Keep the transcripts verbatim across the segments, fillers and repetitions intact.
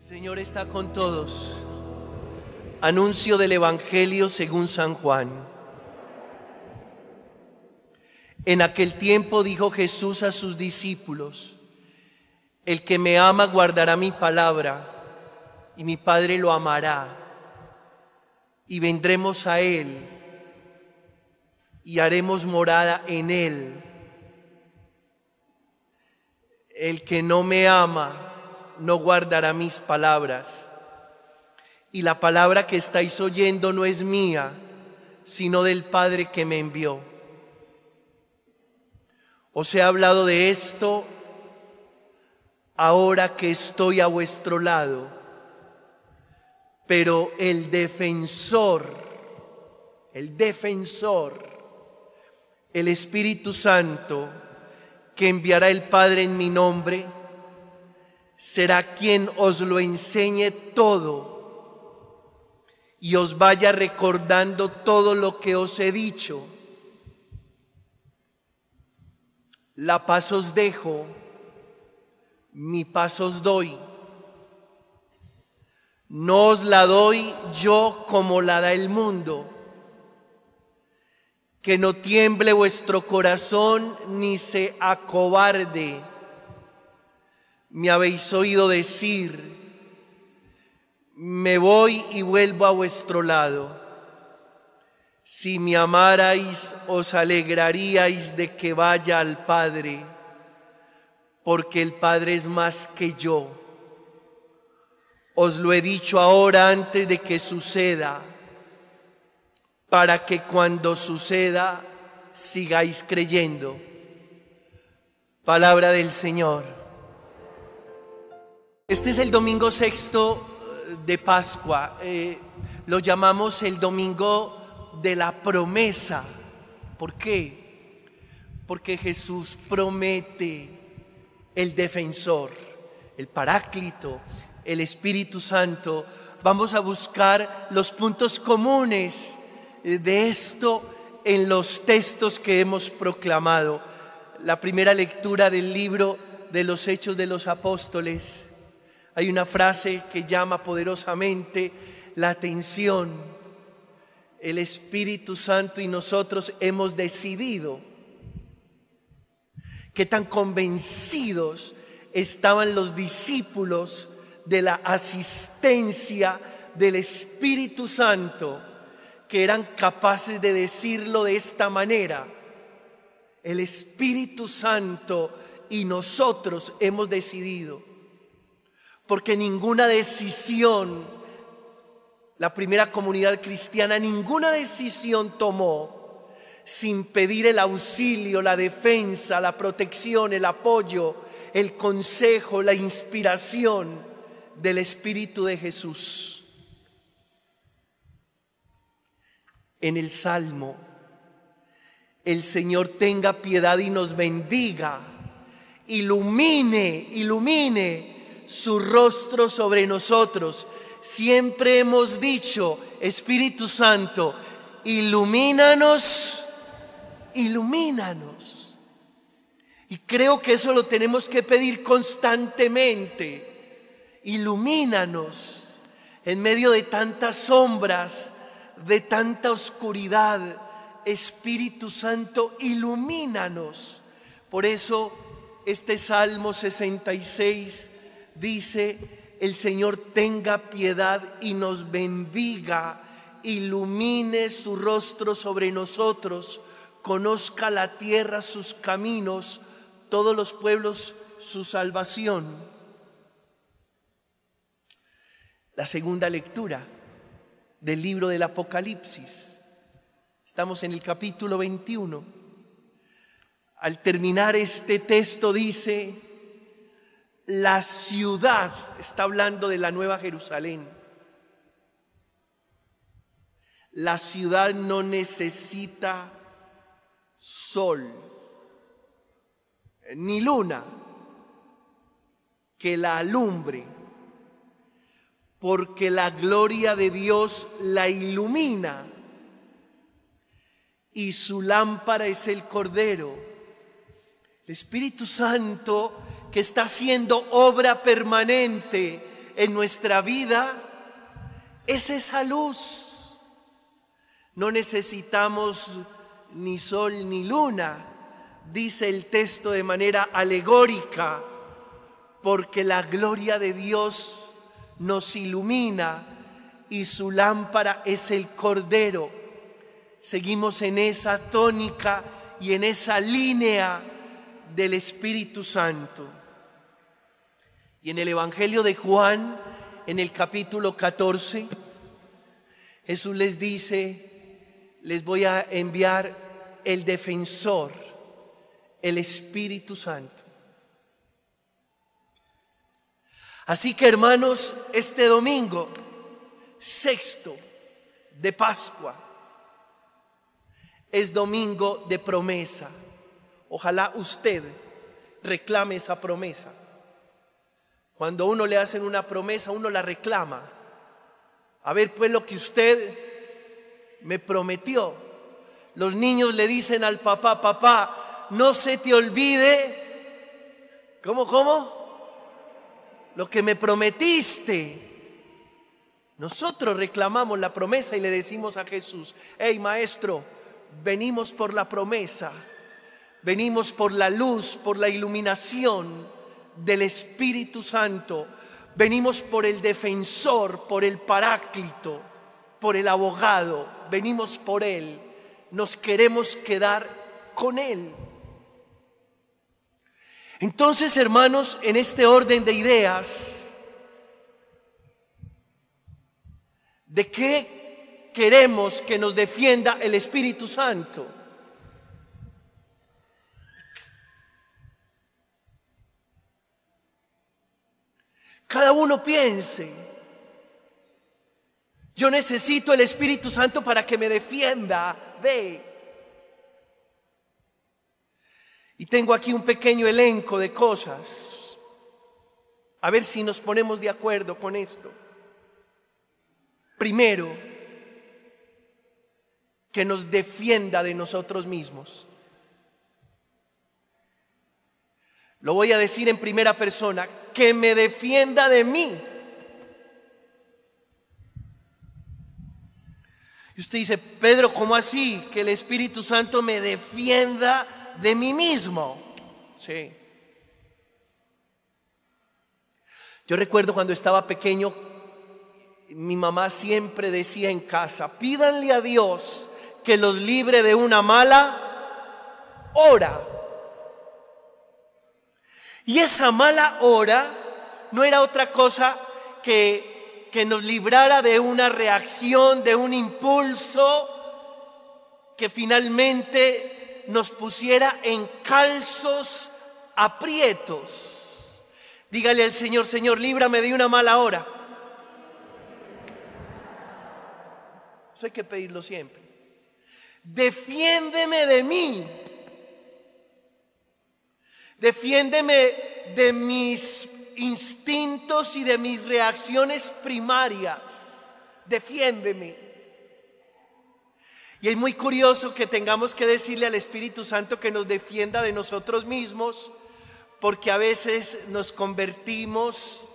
Señor está con todos. Anuncio del Evangelio según San Juan. En aquel tiempo dijo Jesús a sus discípulos: el que me ama guardará mi palabra, y mi Padre lo amará, y vendremos a él, y haremos morada en él. El que no me ama no guardará mis palabras, y la palabra que estáis oyendo no es mía, sino del Padre que me envió. Os he hablado de esto ahora que estoy a vuestro lado, pero el defensor, el defensor, el Espíritu Santo, que enviará el Padre en mi nombre, será quien os lo enseñe todo y os vaya recordando todo lo que os he dicho. La paz os dejo, mi paz os doy. No os la doy yo como la da el mundo. Que no tiemble vuestro corazón ni se acobarde. Me habéis oído decir: me voy y vuelvo a vuestro lado. Si me amarais, os alegraríais de que vaya al Padre, porque el Padre es más que yo. Os lo he dicho ahora antes de que suceda, para que cuando suceda sigáis creyendo. Palabra del Señor. Este es el domingo sexto de Pascua. Eh, lo llamamos el domingo de la promesa. ¿Por qué? Porque Jesús promete el defensor, el Paráclito, el Espíritu Santo. Vamos a buscar los puntos comunes de esto en los textos que hemos proclamado. La primera lectura del libro de los Hechos de los Apóstoles. Hay una frase que llama poderosamente la atención. El Espíritu Santo y nosotros hemos decidido. Qué tan convencidos estaban los discípulos de la asistencia del Espíritu Santo, que eran capaces de decirlo de esta manera: el Espíritu Santo y nosotros hemos decidido. Porque ninguna decisión, la primera comunidad cristiana, ninguna decisión tomó sin pedir el auxilio, la defensa, la protección, el apoyo, el consejo, la inspiración del Espíritu de Jesús. En el Salmo: el Señor tenga piedad y nos bendiga, ilumine, ilumine su rostro sobre nosotros. Siempre hemos dicho: Espíritu Santo, ilumínanos, ilumínanos. Y creo que eso lo tenemos que pedir constantemente. Ilumínanos en medio de tantas sombras, de tanta oscuridad. Espíritu Santo, ilumínanos. Por eso este Salmo sesenta y seis dice: el Señor tenga piedad y nos bendiga, ilumine su rostro sobre nosotros, conozca la tierra sus caminos, todos los pueblos su salvación. La segunda lectura del libro del Apocalipsis. Estamos en el capítulo veintiuno. Al terminar este texto dice: la ciudad, está hablando de la Nueva Jerusalén, la ciudad no necesita sol ni luna que la alumbre, porque la gloria de Dios la ilumina y su lámpara es el Cordero. El Espíritu Santo, que está haciendo obra permanente en nuestra vida es esa luz. No necesitamos ni sol ni luna, dice el texto de manera alegórica, porque la gloria de Dios nos ilumina y su lámpara es el Cordero. Seguimos en esa tónica y en esa línea del Espíritu Santo. Y en el Evangelio de Juan, en el capítulo catorce, Jesús les dice: les voy a enviar el defensor, el Espíritu Santo. Así que, hermanos, este domingo sexto de Pascua es domingo de promesa. Ojalá usted reclame esa promesa. Cuando uno le hacen una promesa, uno la reclama. A ver, pues, lo que usted me prometió. Los niños le dicen al papá: papá, no se te olvide. ¿Cómo, cómo? Lo que me prometiste. Nosotros reclamamos la promesa y le decimos a Jesús: hey, maestro, venimos por la promesa, venimos por la luz, por la iluminación del Espíritu Santo, venimos por el defensor, por el paráclito, por el abogado, venimos por Él, nos queremos quedar con Él. Entonces, hermanos, en este orden de ideas, ¿de qué queremos que nos defienda el Espíritu Santo? Cada uno piense: yo necesito el Espíritu Santo para que me defienda de... Y tengo aquí un pequeño elenco de cosas. A ver si nos ponemos de acuerdo con esto. Primero, que nos defienda de nosotros mismos. Lo voy a decir en primera persona: que me defienda de mí. Y usted dice: Pedro, ¿cómo así? Que el Espíritu Santo me defienda de mí mismo. Sí. Yo recuerdo cuando estaba pequeño, mi mamá siempre decía en casa: pídanle a Dios que los libre de una mala hora. Y esa mala hora no era otra cosa que, que nos librara de una reacción, de un impulso que finalmente nos pusiera en calzos aprietos. Dígale al Señor: Señor, líbrame de una mala hora. Eso hay que pedirlo siempre. Defiéndeme de mí. Defiéndeme de mis instintos y de mis reacciones primarias. Defiéndeme. Y es muy curioso que tengamos que decirle al Espíritu Santo que nos defienda de nosotros mismos, porque a veces nos convertimos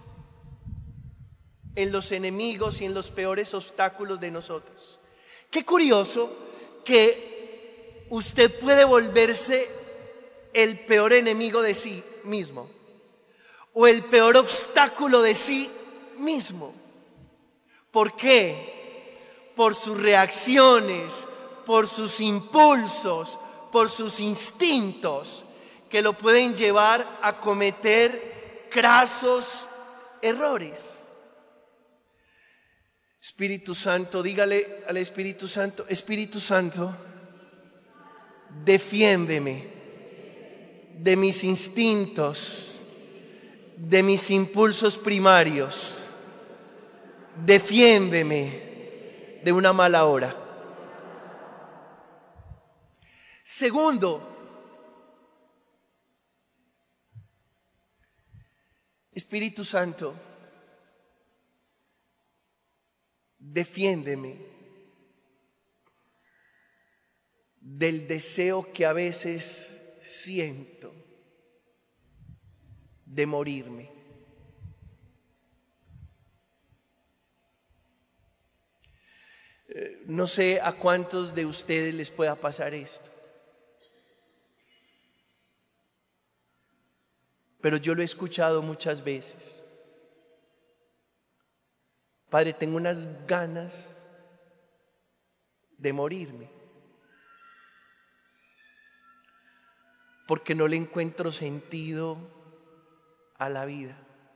en los enemigos y en los peores obstáculos de nosotros. Qué curioso que usted puede volverse el peor enemigo de sí mismo o el peor obstáculo de sí mismo. ¿Por qué? Por sus reacciones, por sus impulsos, por sus instintos, que lo pueden llevar a cometer crasos errores. Espíritu Santo, dígale al Espíritu Santo: Espíritu Santo, defiéndeme de mis instintos, de mis impulsos primarios. Defiéndeme de una mala hora. Segundo, Espíritu Santo, defiéndeme del deseo que a veces siento de morirme. no sé a cuántos de ustedes les pueda pasar esto, pero yo lo he escuchado muchas veces. Padre, tengo unas ganas de morirme, porque no le encuentro sentido a la vida.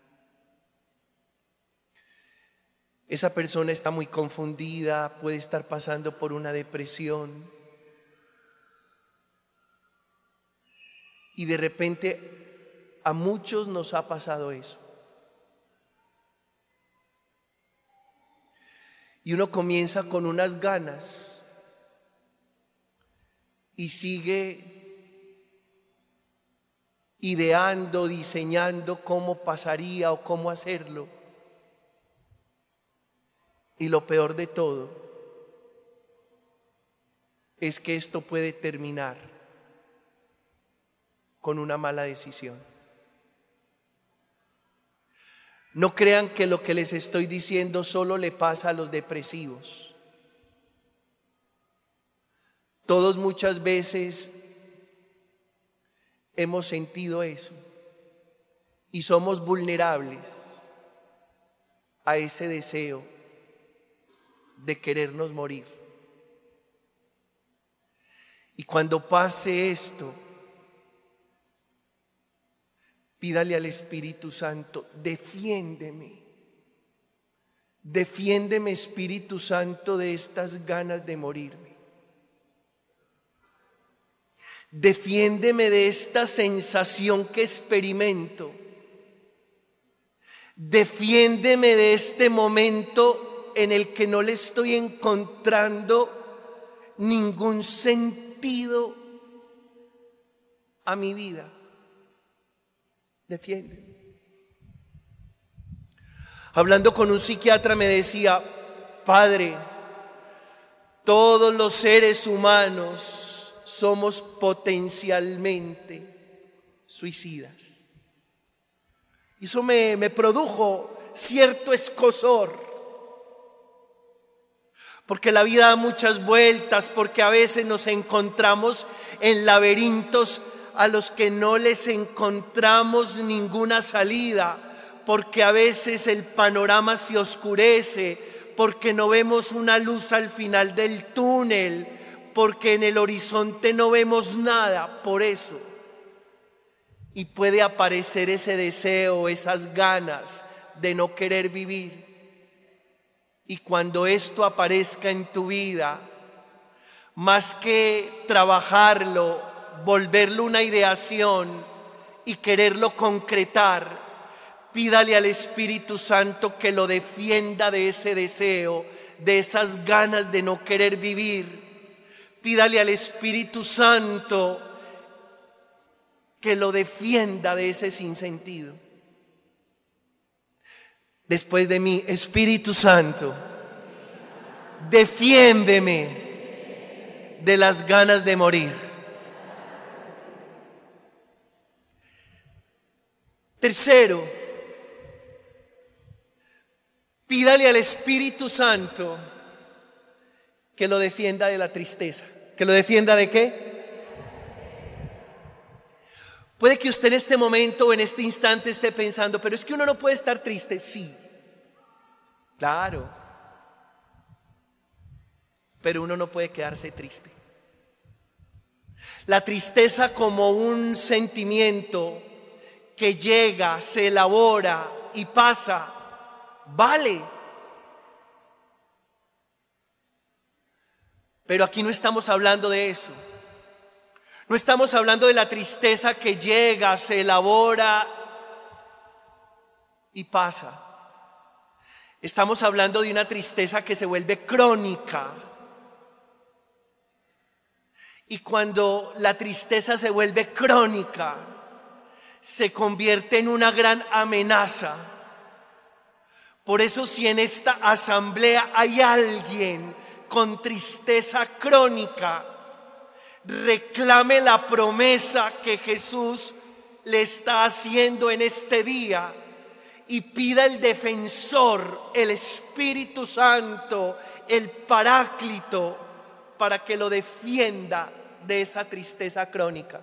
Esa persona está muy confundida, puede estar pasando por una depresión, y de repente a muchos nos ha pasado eso. Y uno comienza con unas ganas y sigue ideando, diseñando cómo pasaría o cómo hacerlo. Y lo peor de todo es que esto puede terminar con una mala decisión. No crean que lo que les estoy diciendo solo le pasa a los depresivos. Todos muchas veces hemos sentido eso y somos vulnerables a ese deseo de querernos morir. Y cuando pase esto, pídale al Espíritu Santo, defiéndeme, defiéndeme, Espíritu Santo, de estas ganas de morirme. Defiéndeme de esta sensación que experimento. Defiéndeme de este momento en el que no le estoy encontrando ningún sentido a mi vida. Defiéndeme. Hablando con un psiquiatra me decía: Padre, todos los seres humanos somos potencialmente suicidas. Y eso me, me produjo cierto escozor, porque la vida da muchas vueltas, porque a veces nos encontramos en laberintos a los que no les encontramos ninguna salida, porque a veces el panorama se oscurece, porque no vemos una luz al final del túnel, porque en el horizonte no vemos nada. Por eso, y puede aparecer ese deseo, esas ganas de no querer vivir. Y cuando esto aparezca en tu vida, más que trabajarlo, volverlo una ideación y quererlo concretar, pídale al Espíritu Santo que lo defienda de ese deseo, de esas ganas de no querer vivir. Pídale al Espíritu Santo que lo defienda de ese sinsentido. Después de mí: Espíritu Santo, defiéndeme de las ganas de morir. Tercero, pídale al Espíritu Santo que lo defienda de la tristeza. ¿Que lo defienda de qué? Puede que usted en este momento o en este instante esté pensando: pero es que uno no puede estar triste. Sí, claro, pero uno no puede quedarse triste. La tristeza como un sentimiento que llega, se elabora y pasa, vale. Pero aquí no estamos hablando de eso. No estamos hablando de la tristeza que llega, se elabora y pasa. Estamos hablando de una tristeza que se vuelve crónica. Y cuando la tristeza se vuelve crónica, se convierte en una gran amenaza. Por eso, si en esta asamblea hay alguien con tristeza crónica, reclame la promesa que Jesús le está haciendo en este día y pida el defensor, el Espíritu Santo, el Paráclito, para que lo defienda de esa tristeza crónica.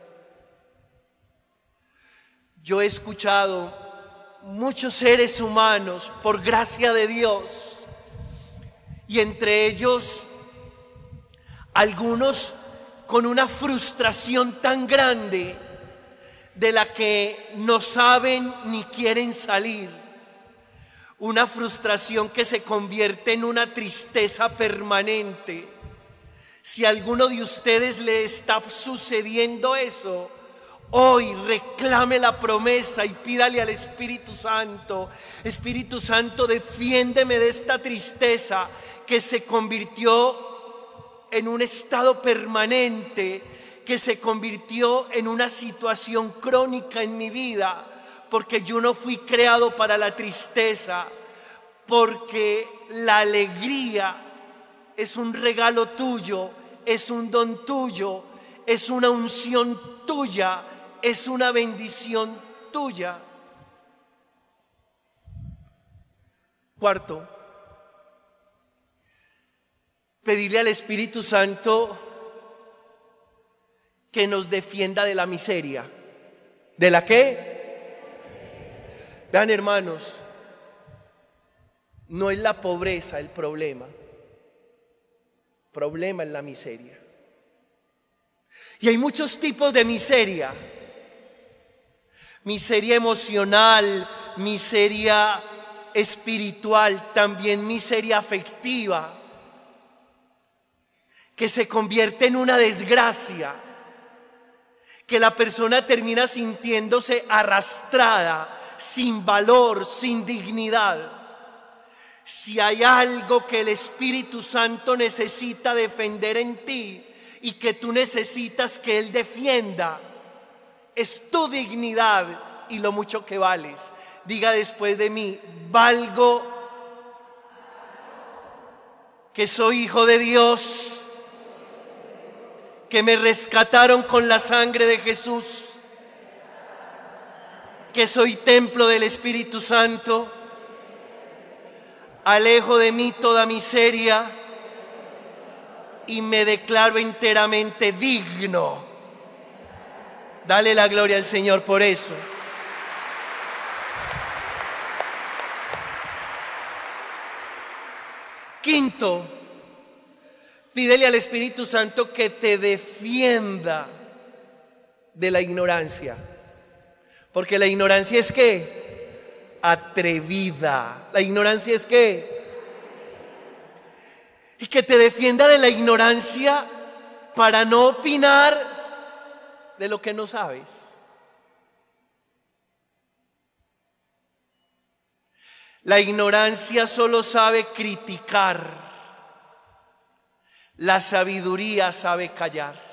Yo he escuchado muchos seres humanos, por gracia de Dios, y entre ellos algunos con una frustración tan grande de la que no saben ni quieren salir. Una frustración que se convierte en una tristeza permanente. Si a alguno de ustedes le está sucediendo eso, hoy reclame la promesa y pídale al Espíritu Santo: Espíritu Santo, defiéndeme de esta tristeza que se convirtió en un estado permanente, que se convirtió en una situación crónica en mi vida, porque yo no fui creado para la tristeza, porque la alegría es un regalo tuyo, es un don tuyo, es una unción tuya, es una bendición tuya. Cuarto, pedirle al Espíritu Santo que nos defienda de la miseria. ¿De la qué? Vean, hermanos, no es la pobreza el problema. El problema es la miseria. Y hay muchos tipos de miseria. Miseria emocional, miseria espiritual, también miseria afectiva, que se convierte en una desgracia, que la persona termina sintiéndose arrastrada, sin valor, sin dignidad. Si hay algo que el Espíritu Santo necesita defender en ti y que tú necesitas que Él defienda, es tu dignidad y lo mucho que vales. Diga después de mí: valgo, que soy hijo de Dios, que me rescataron con la sangre de Jesús, que soy templo del Espíritu Santo. Alejo de mí toda miseria y me declaro enteramente digno. Dale la gloria al Señor por eso. Quinto, pídele al Espíritu Santo que te defienda de la ignorancia. Porque la ignorancia es ¿qué? Atrevida. La ignorancia es ¿qué? Y que te defienda de la ignorancia para no opinar de lo que no sabes. La ignorancia solo sabe criticar. La sabiduría sabe callar.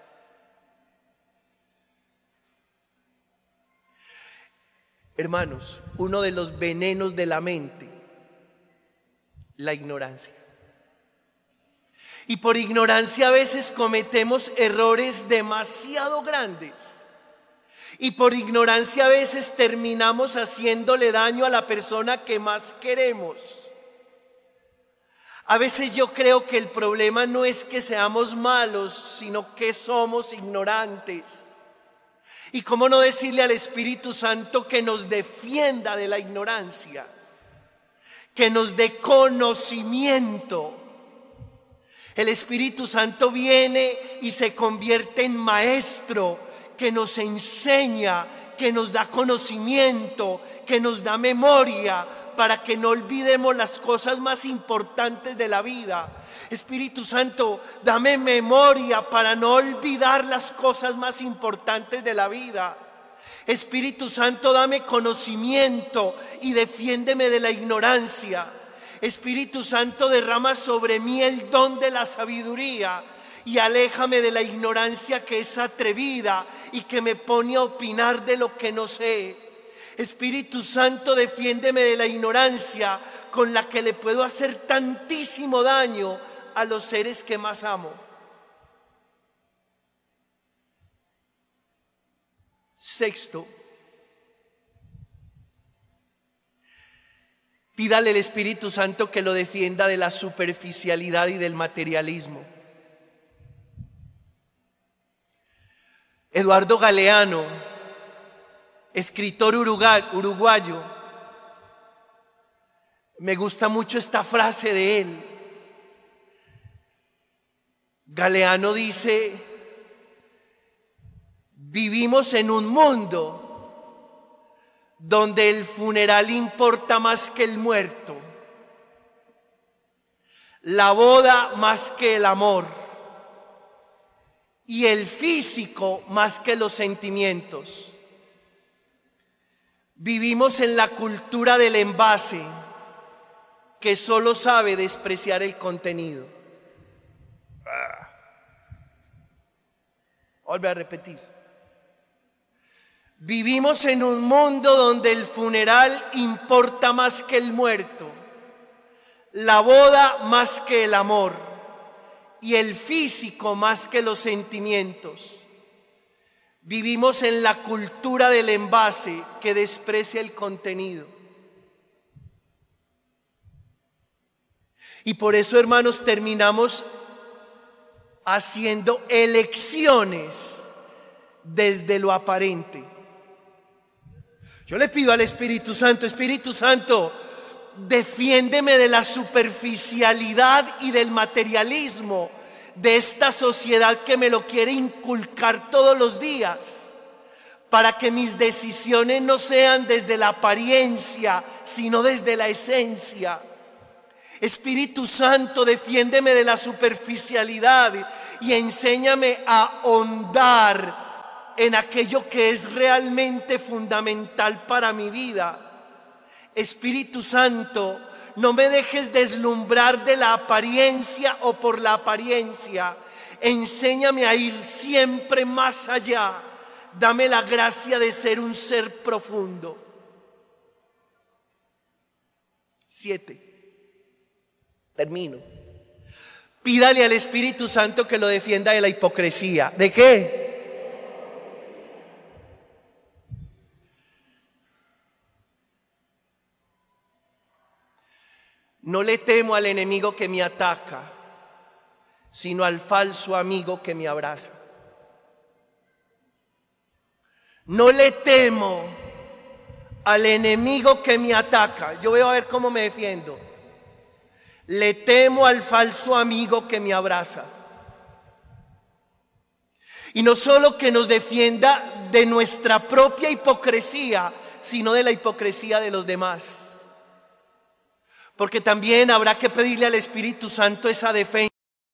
Hermanos, uno de los venenos de la mente, la ignorancia. Y por ignorancia a veces cometemos errores demasiado grandes. Y por ignorancia a veces terminamos haciéndole daño a la persona que más queremos. A veces yo creo que el problema no es que seamos malos, sino que somos ignorantes. Y cómo no decirle al Espíritu Santo que nos defienda de la ignorancia, que nos dé conocimiento. El Espíritu Santo viene y se convierte en maestro, que nos enseña, que nos da conocimiento, que nos da memoria, para que no olvidemos las cosas más importantes de la vida. Espíritu Santo, dame memoria para no olvidar las cosas más importantes de la vida. Espíritu Santo, dame conocimiento y defiéndeme de la ignorancia. Espíritu Santo, derrama sobre mí el don de la sabiduría y aléjame de la ignorancia que es atrevida y que me pone a opinar de lo que no sé. Espíritu Santo, defiéndeme de la ignorancia con la que le puedo hacer tantísimo daño a los seres que más amo. Sexto, Pídale al Espíritu Santo que lo defienda de la superficialidad y del materialismo. Eduardo Galeano, escritor uruguayo, me gusta mucho esta frase de él. Galeano dice: vivimos en un mundo donde el funeral importa más que el muerto, la boda más que el amor y el físico más que los sentimientos. Vivimos en la cultura del envase que solo sabe despreciar el contenido. Ah. Vuelve a repetir. Vivimos en un mundo donde el funeral importa más que el muerto, la boda más que el amor y el físico más que los sentimientos. Vivimos en la cultura del envase que desprecia el contenido. Y por eso, hermanos, terminamos haciendo elecciones desde lo aparente. Yo le pido al Espíritu Santo: Espíritu Santo, defiéndeme de la superficialidad y del materialismo de esta sociedad que me lo quiere inculcar todos los días, para que mis decisiones no sean desde la apariencia, sino desde la esencia. Espíritu Santo, defiéndeme de la superficialidad y enséñame a ahondar en aquello que es realmente fundamental para mi vida. Espíritu Santo, no me dejes deslumbrar de la apariencia o por la apariencia. Enséñame a ir siempre más allá. Dame la gracia de ser un ser profundo. Siete. Termino. Pídale al Espíritu Santo que lo defienda de la hipocresía. ¿De qué? No le temo al enemigo que me ataca, sino al falso amigo que me abraza. No le temo al enemigo que me ataca. Yo voy a ver cómo me defiendo. Le temo al falso amigo que me abraza. Y no solo que nos defienda de nuestra propia hipocresía, sino de la hipocresía de los demás. Porque también habrá que pedirle al Espíritu Santo esa defensa.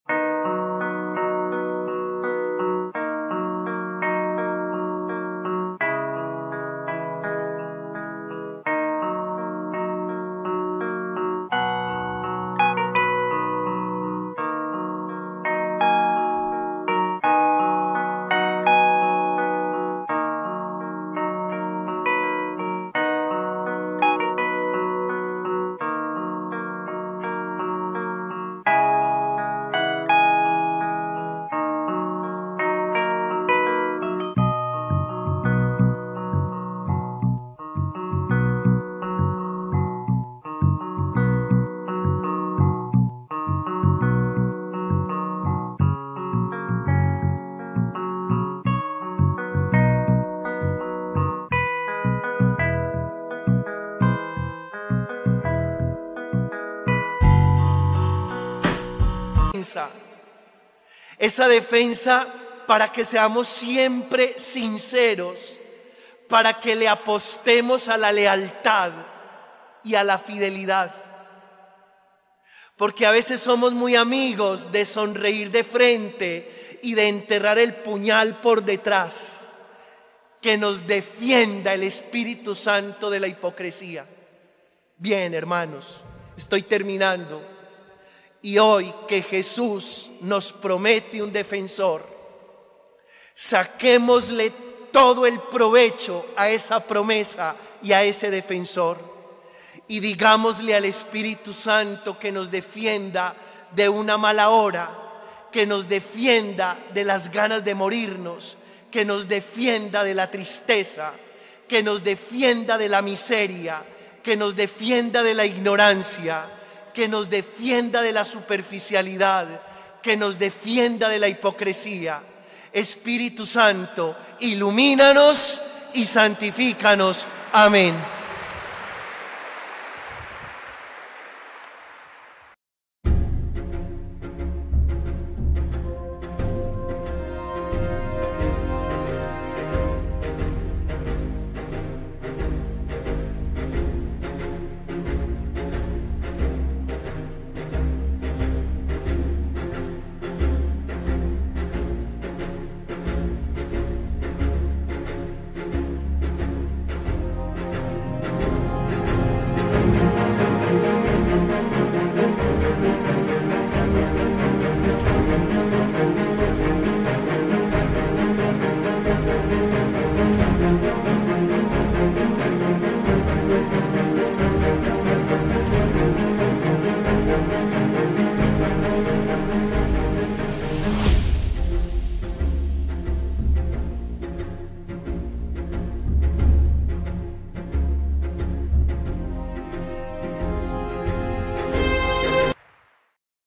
Esa defensa para que seamos siempre sinceros, para que le apostemos a la lealtad y a la fidelidad. Porque a veces somos muy amigos de sonreír de frente y de enterrar el puñal por detrás. Que nos defienda el Espíritu Santo de la hipocresía. Bien, hermanos, estoy terminando. Y hoy que Jesús nos promete un defensor, saquémosle todo el provecho a esa promesa y a ese defensor. Y digámosle al Espíritu Santo que nos defienda de una mala hora, que nos defienda de las ganas de morirnos, que nos defienda de la tristeza, que nos defienda de la miseria, que nos defienda de la ignorancia, que nos defienda de la superficialidad, que nos defienda de la hipocresía. Espíritu Santo, ilumínanos y santifícanos. Amén.